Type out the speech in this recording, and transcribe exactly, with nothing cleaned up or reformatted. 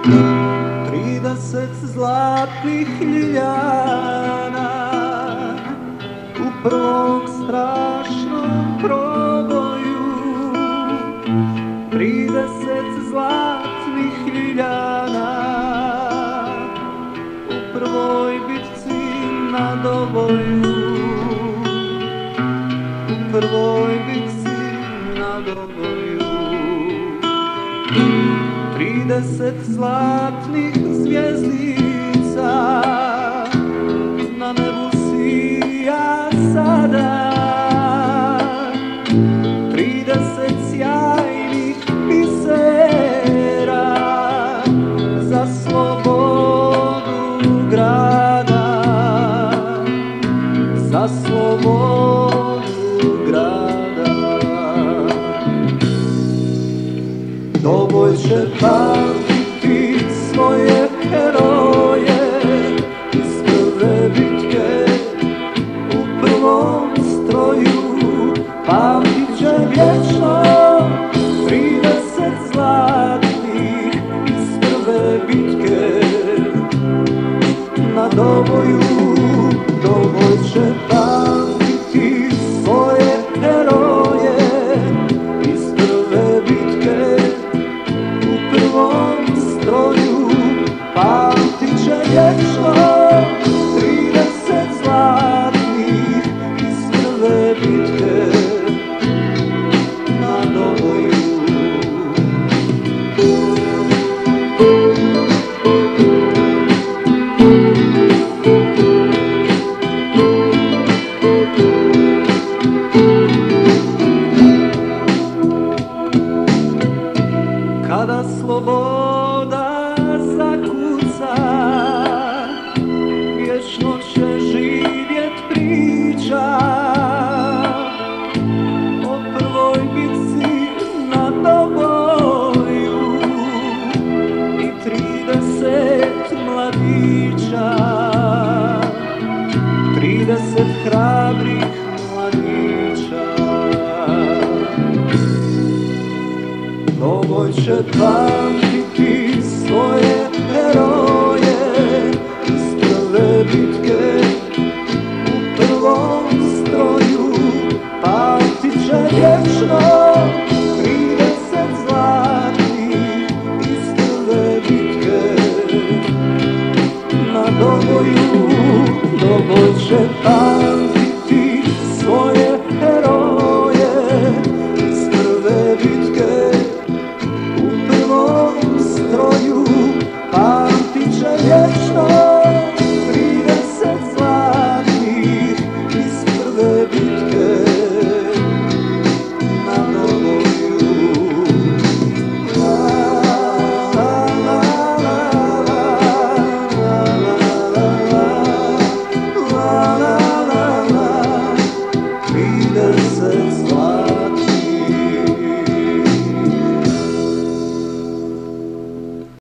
Trideset zlatnih ljiljana u prvom strašnom proboju. Trideset zlatnih ljiljana u prvoj bitci na Doboju. U prvoj bitci na Doboju. Trideset zlatnih zvjezdica na nebu sija sada. Trideset sjajnih bisera za slobodu grada, za slobodu grada. Doboj će pamtiti svoje heroje iz prve bitke u prvom stroju. Pamtit će vječno trideset zlatnih iz prve bitke na Doboju. Doboj će pamtiti svoje heroje iz prve bitke u prvom stroju. Pamtit će vječno trideset zlatnih iz prve bitke na Doboju. Kada sloboda zakuca, vječno će živjet priča o prvoj bitci na Doboju i trideset mladića, trideset hrabrih mladića. Doboj će pamtiti svoje heroje iz prve bitke u prvom stroju. Pamtit će vječno